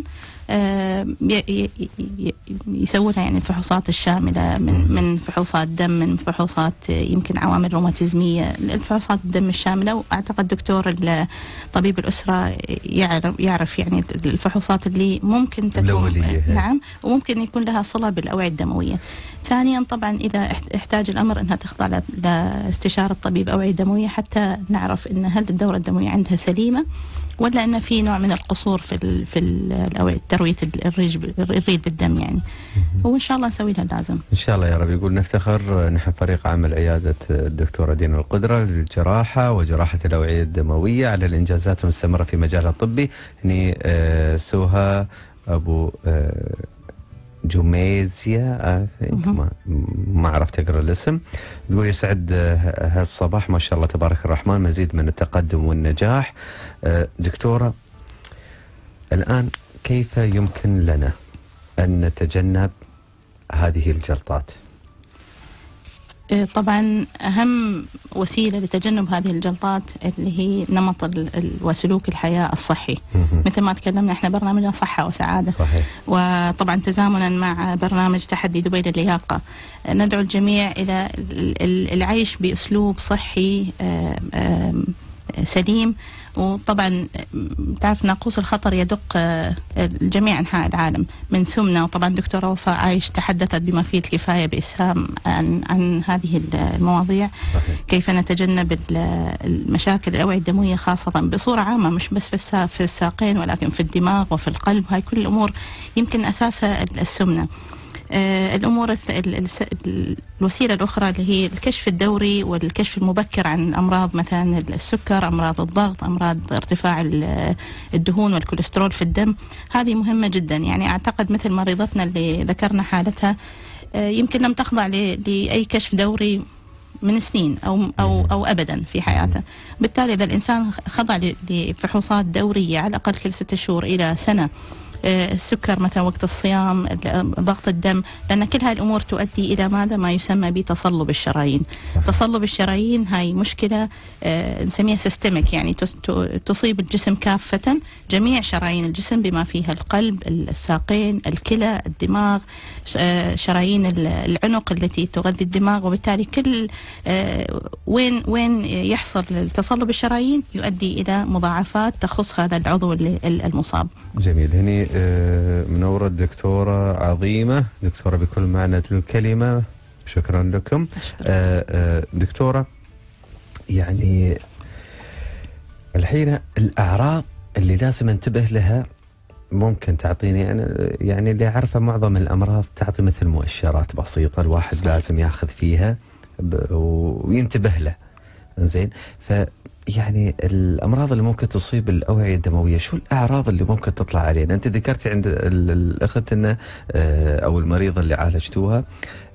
يسوي لها يعني الفحوصات الشاملة من فحوصات دم، من فحوصات يمكن عوامل روماتيزمية، الفحوصات الدم الشاملة. وأعتقد دكتور طبيب الأسرة يعرف يعني الفحوصات اللي ممكن تكون نعم، وممكن يكون لها صلة بالأوعية الدموية. ثانيا طبعا إذا احتاج الأمر أنها تخضع لاستشارة طبيب أوعية دموية حتى نعرف أن هل الدورة الدموية عندها سليمة ولا أن في نوع من القصور في الأوعية، تروية الريد بالدم يعني. وإن شاء الله نسوي لها اللازم إن شاء الله يا رب. يقول: نفتخر نحن فريق عمل عيادة الدكتورة دينا القدرة للجراحة وجراحة الأوعية الدموية على الإنجازات المستمرة في مجالها الطبي. هني سوها أبو جميزيا، ما عرفت أقرأ الاسم. تقول: يسعد هالصباح، ما شاء الله تبارك الرحمن، مزيد من التقدم والنجاح. دكتورة، الآن كيف يمكن لنا أن نتجنب هذه الجلطات؟ طبعا أهم وسيلة لتجنب هذه الجلطات اللي هي نمط وسلوك الحياة الصحي. مثل ما تكلمنا احنا برنامجنا صحة وسعادة. صحيح. وطبعا تزامنا مع برنامج تحدي دبي للياقة، ندعو الجميع إلى العيش بأسلوب صحي سليم. وطبعا تعرف ناقوس الخطر يدق جميع أنحاء العالم من سمنة. وطبعا دكتورة وفاء عايش تحدثت بما فيه الكفاية بإسهام عن هذه المواضيع. كيف نتجنب المشاكل الأوعية الدموية خاصة بصورة عامة، مش بس في الساقين ولكن في الدماغ وفي القلب. هاي كل الأمور يمكن أساسها السمنة. الأمور الوسيلة الأخرى اللي هي الكشف الدوري والكشف المبكر عن أمراض مثلا السكر، أمراض الضغط، أمراض ارتفاع الدهون والكوليسترول في الدم. هذه مهمة جدا. يعني أعتقد مثل مريضتنا اللي ذكرنا حالتها يمكن لم تخضع لأي كشف دوري من سنين أو أبدا في حياته. بالتالي إذا الإنسان خضع لفحوصات دورية على الأقل كل 6 شهور إلى سنة، السكر مثلا وقت الصيام، ضغط الدم، لأن كل هاي الأمور تؤدي إلى ماذا؟ ما يسمى بتصلب الشرايين. تصلب الشرايين هاي مشكلة نسميها سيستميك، يعني تصيب الجسم كافة، جميع شرايين الجسم بما فيها القلب، الساقين، الكلى، الدماغ، شرايين العنق التي تغذي الدماغ. وبالتالي كل وين يحصل تصلب الشرايين يؤدي إلى مضاعفات تخص هذا العضو المصاب. جميل. هني منورة دكتورة عظيمة، دكتورة بكل معنى الكلمة، شكرا لكم. دكتورة، يعني الحين الأعراض اللي لازم انتبه لها ممكن تعطيني؟ أنا يعني اللي أعرفه معظم الأمراض تعطي مثل مؤشرات بسيطة الواحد لازم ياخذ فيها وينتبه له. زين. يعني الأمراض اللي ممكن تصيب الأوعية الدموية، شو الأعراض اللي ممكن تطلع علينا؟ أنت ذكرتي عند الأخت إنه أو المريضة اللي عالجتوها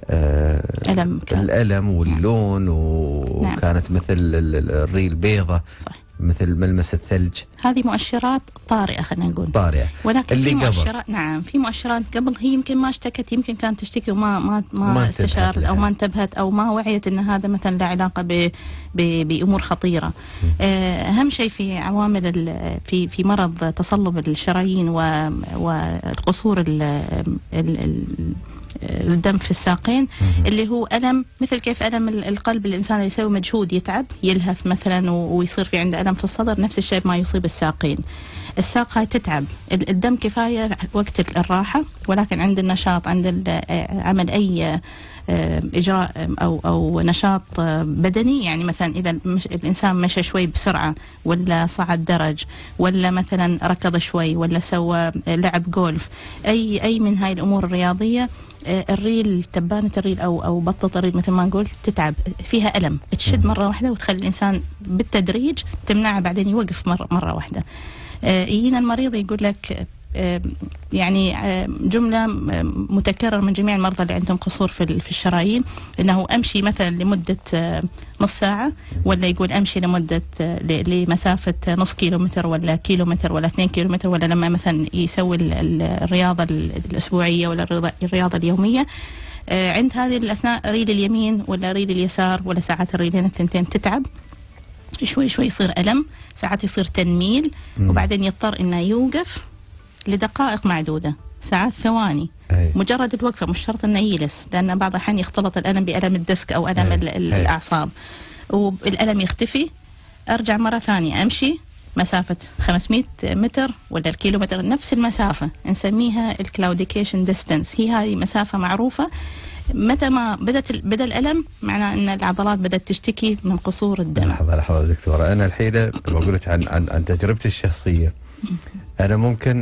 الألم واللون، وكانت مثل الريل بيضة، مثل ملمس الثلج. هذه مؤشرات طارئة، خلينا نقول طارئة. ولكن اللي في مؤشرات نعم، في مؤشرات قبل هي يمكن ما اشتكت، يمكن كانت تشتكي وما استشارت او ما انتبهت او ما وعيت ان هذا مثلا له علاقة بأمور خطيرة. اهم شيء في عوامل في مرض تصلب الشرايين والقصور الدم في الساقين، اللي هو ألم مثل كيف ألم القلب، الإنسان اللي يسوي مجهود يتعب يلهث مثلا ويصير في عنده ألم في الصدر، نفس الشيء ما يصيب الساقين. الساق هاي تتعب، الدم كفاية وقت الراحة، ولكن عند النشاط، عند عمل أي إجراء أو نشاط بدني، يعني مثلا إذا الإنسان مشى شوي بسرعة، ولا صعد درج، ولا مثلا ركض شوي، ولا سوى لعب جولف، أي من هاي الأمور الرياضية، الريل، تبانة الريل أو بطة الريل مثل ما نقول تتعب، فيها ألم، تشد مرة واحدة وتخلي الإنسان بالتدريج تمنعه بعدين يوقف مرة واحدة. يجينا المريض يقول لك يعني جملة متكرر من جميع المرضى اللي عندهم قصور في الشرايين، انه امشي مثلا لمدة نص ساعة، ولا يقول امشي لمسافة نص كيلومتر ولا كيلومتر ولا 2 كيلومتر، ولا لما مثلا يسوي الرياضة الاسبوعية ولا الرياضة اليومية، عند هذه الاثناء ريل اليمين ولا ريل اليسار ولا ساعات الريلين الثنتين تتعب شوي شوي، يصير ألم، ساعات يصير تنميل، وبعدين يضطر انه يوقف لدقائق معدودة، ساعات ثواني. مجرد الوقفة، مش شرط انه يجلس، لان بعض الأحيان يختلط الألم بألم الدسك او ألم الأعصاب، والألم يختفي، ارجع مرة ثانية امشي مسافة 500 متر ولا الكيلومتر، نفس المسافة نسميها الكلاوديكيشن ديستنس، هي هذه مسافة معروفة. متى ما بدأ الألم معناه أن العضلات بدأت تشتكي من قصور الدم. لحظة دكتورة، أنا الحين بقول لك عن تجربتي الشخصية. أنا ممكن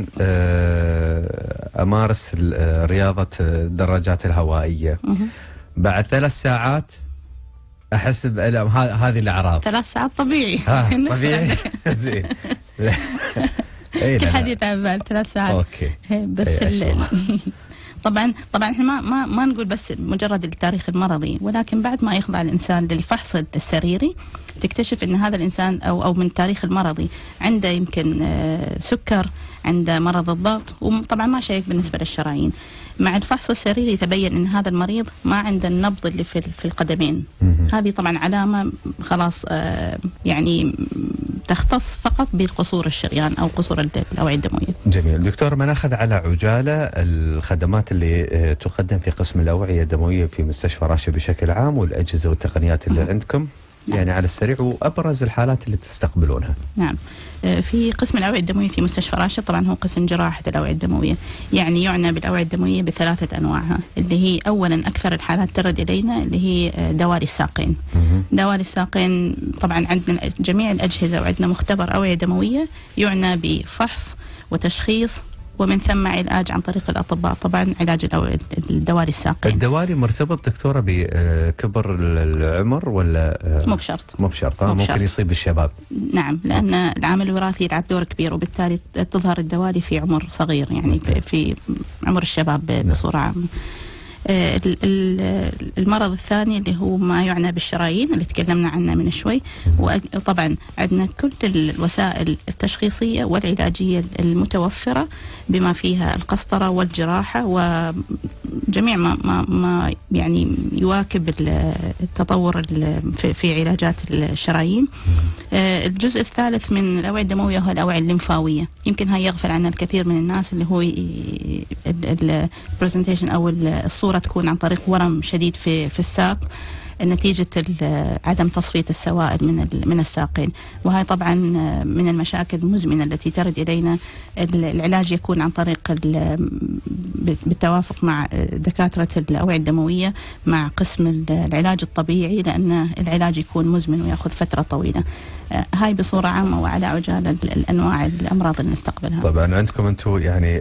أمارس رياضة الدراجات الهوائية، بعد 3 ساعات أحس بألم. هذه الأعراض. 3 ساعات طبيعي. طبيعي. زين. كل حد يتعب بعد 3 ساعات. أوكي. بس طبعا احنا ما نقول بس مجرد التاريخ المرضي، ولكن بعد ما يخضع الانسان للفحص السريري تكتشف ان هذا الانسان او من التاريخ المرضي عنده يمكن سكر، عنده مرض الضغط، وطبعا ما شايف بالنسبه للشرايين. مع الفحص السريري يتبين ان هذا المريض ما عنده النبض اللي في القدمين. هذه طبعا علامه خلاص يعني تختص فقط بقصور الشريان او قصور الاوعيه الدمويه. جميل. دكتور، ما ناخذ على عجاله الخدمات اللي تقدم في قسم الاوعيه الدمويه في مستشفى راشد بشكل عام، والاجهزه والتقنيات اللي عندكم. يعني على السريع، وأبرز الحالات اللي تستقبلونها. نعم. في قسم الأوعية الدموية في مستشفى راشد طبعا هو قسم جراحة الأوعية الدموية، يعني يعنى بالأوعية الدموية ب3 أنواعها، اللي هي أولا أكثر الحالات ترد إلينا اللي هي دوالي الساقين. دوالي الساقين طبعا عندنا جميع الأجهزة، وعندنا مختبر أوعية دموية يعنى بفحص وتشخيص، ومن ثم علاج عن طريق الأطباء، طبعا علاج الدوالي الساقين. الدوالي مرتبط دكتورة بكبر العمر ولا مو بشرط؟ مو بشرط. ممكن يصيب الشباب. نعم، لأن العامل الوراثي يلعب دور كبير، وبالتالي تظهر الدوالي في عمر صغير، يعني في عمر الشباب بصورة عامة. المرض الثاني اللي هو ما يعنى بالشرايين اللي تكلمنا عنه من شوي، وطبعا عندنا كل الوسائل التشخيصية والعلاجية المتوفرة بما فيها القسطرة والجراحة وجميع ما يعني يواكب التطور في علاجات الشرايين. الجزء الثالث من الأوعية الدموية هو الأوعية الليمفاوية، يمكن هاي يغفل عنها الكثير من الناس، اللي هو البرزنتيشن أو الصورة تكون عن طريق ورم شديد في الساق نتيجة عدم تصفية السوائل من الساقين، وهي طبعا من المشاكل المزمنة التي ترد إلينا. العلاج يكون عن طريق بالتوافق مع دكاترة الأوعية الدموية مع قسم العلاج الطبيعي، لأن العلاج يكون مزمن ويأخذ فترة طويلة. هاي بصورة عامة وعلى عجالة الأنواع الأمراض اللي نستقبلها. طبعا عندكم أنتم يعني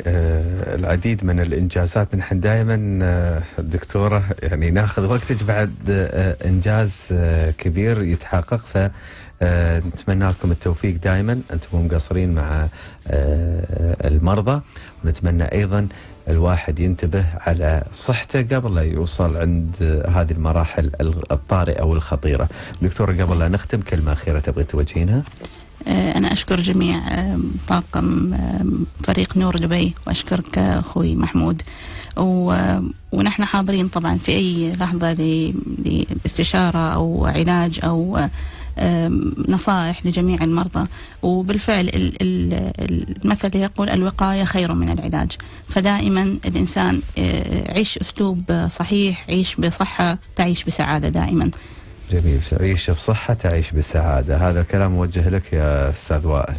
العديد من الإنجازات. نحن دائما دكتورة يعني ناخذ وقتك بعد إنجاز كبير يتحقق، نتمنى لكم التوفيق دائما، أنتم مو مقصرين مع المرضى، ونتمنى أيضا الواحد ينتبه على صحته قبل لا يوصل عند هذه المراحل الطارئة والخطيرة. دكتورة قبل لا نختم كلمة أخيرة تبغي توجهينها؟ أنا أشكر جميع طاقم فريق نور دبي، وأشكرك أخوي محمود، ونحن حاضرين طبعا في أي لحظة لاستشارة أو علاج أو نصائح لجميع المرضى. وبالفعل المثل يقول الوقاية خير من العلاج، فدائما الإنسان عيش أسلوب صحيح، عيش بصحة تعيش بسعادة دائما. جميل، عيش بصحة تعيش بسعادة، هذا الكلام موجه لك يا أستاذ وائل.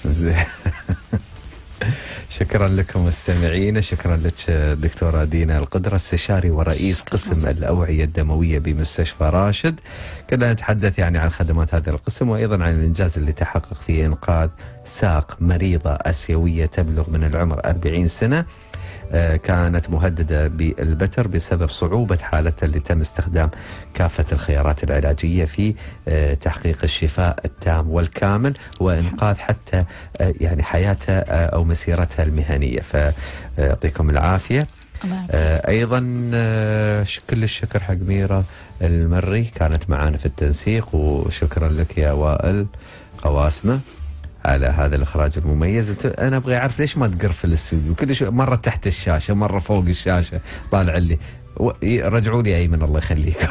شكرا لكم مستمعين، شكرا لك دكتورة دينا القدرة، استشاري ورئيس قسم الأوعية الدموية بمستشفى راشد. كنا نتحدث يعني عن خدمات هذا القسم، وأيضا عن الإنجاز اللي تحقق في إنقاذ ساق مريضة آسيوية تبلغ من العمر 40 سنة، كانت مهددة بالبتر بسبب صعوبة حالتها، اللي تم استخدام كافة الخيارات العلاجية في تحقيق الشفاء التام والكامل، وإنقاذ حتى يعني حياتها أو مسيرتها المهنية. فيعطيكم العافية. أيضا كل الشكر حق ميرا المري، كانت معانا في التنسيق، وشكرا لك يا وائل قواسمة على هذا الإخراج المميز. أنا أبغى أعرف ليش ما تقرفل الاستوديو كل شيء، مرة تحت الشاشة مرة فوق الشاشة طالع لي، رجعوا لي أيمن الله يخليكم.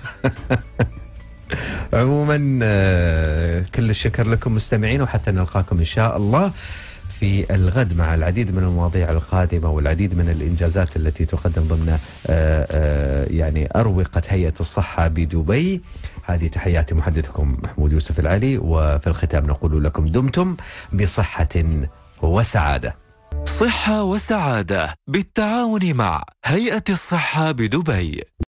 عموما كل الشكر لكم مستمعين، وحتى نلقاكم إن شاء الله في الغد مع العديد من المواضيع القادمة والعديد من الإنجازات التي تقدم ضمن يعني أروقة هيئة الصحة بدبي. هذه تحياتي محدثكم محمود يوسف العلي، وفي الختام نقول لكم دمتم بصحة وسعادة. صحة وسعادة بالتعاون مع هيئة الصحة بدبي.